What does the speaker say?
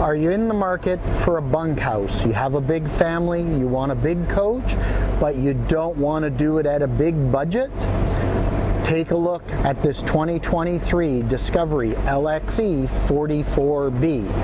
Are you in the market for a bunkhouse? You have a big family, you want a big coach, but you don't want to do it at a big budget? Take a look at this 2023 Discovery LXE 44B.